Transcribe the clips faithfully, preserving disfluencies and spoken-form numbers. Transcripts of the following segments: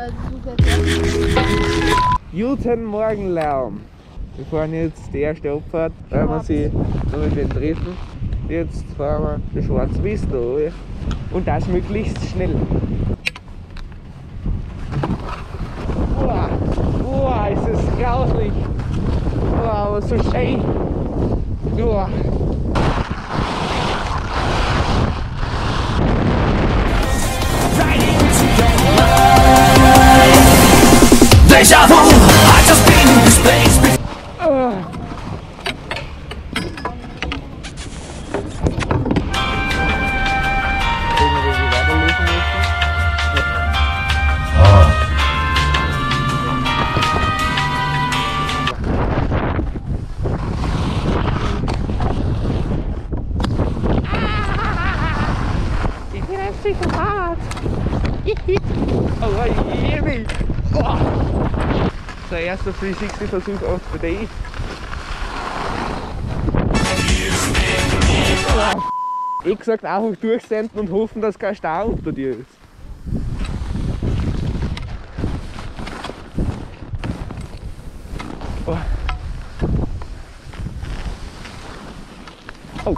Guten Morgen, Lärm. Wir fahren jetzt die erste Abfahrt, weil wir sie noch mit den dritten. Jetzt fahren wir den schwarzen Wissen runter und das möglichst schnell. Boah, boah, ist das grauslich. Boah, aber so schön. Boah. Déjà vu, I just been in this place before. Ich bin ein Psychopath. Oh, ich liebe mich. Oh. Der erste dreihundertsechzig Versuch auf für dich. Oh. Ich gesagt, einfach durchsenden und hoffen, dass kein Stau unter dir ist. Oh. Oh.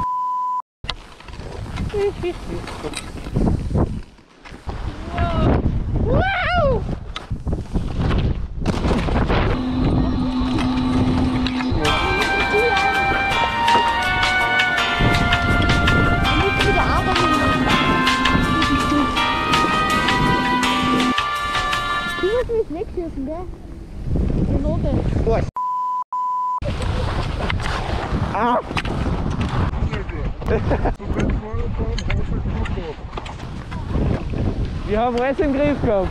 Wow. Wegschießen, gell? Die Note. Oh. Ah. Wir haben alles im Griff gehabt.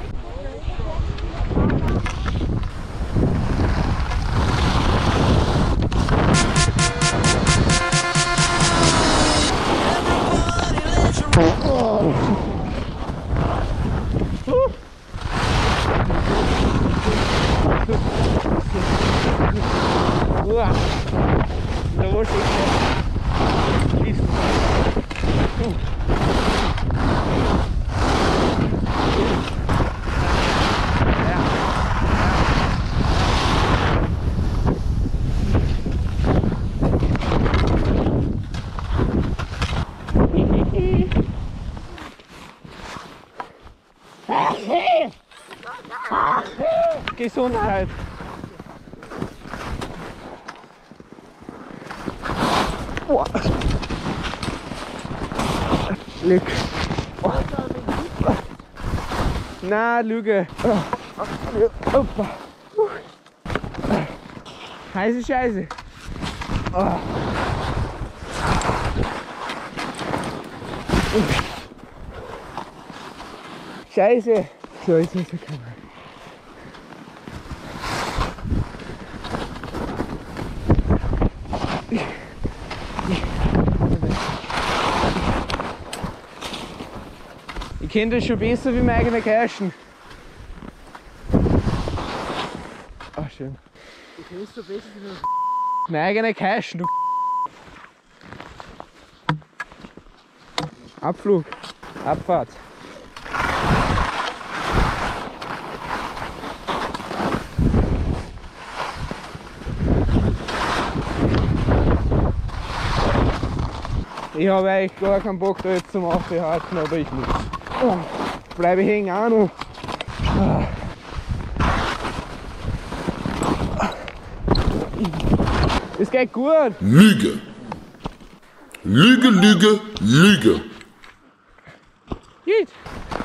Oh. Uah, da war schon schießen. Uh. Ja. Gesundheit. Oh. Lüg. Oh. Na, Lüge. Oh. Heiße Scheiße. Oh. Scheiße. So, jetzt ist die Kamera. Ich kenne das schon besser wie meine eigene Kirschen. Ach, schön. Du kennst so besser wie meine Meine eigene Kirschen, du. Abflug. Abfahrt. Ich habe eigentlich gar keinen Bock da jetzt zum Aufbehalten, aber ich muss. Oh, bleibe hängen auch noch. Es geht gut. Lüge. Lüge, Lüge, Lüge. Geht.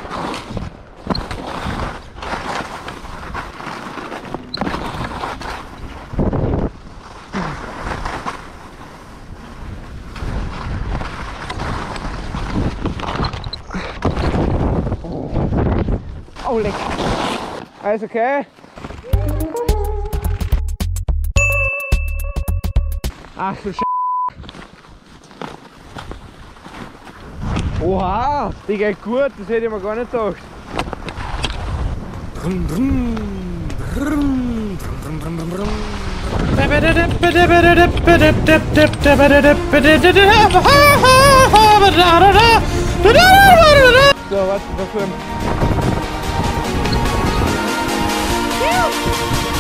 Oh, lecker. Alles okay? Ach du Sch***. Oha, die geht gut, das hätte ich mir gar nicht gedacht. So, was dafür? Ciao.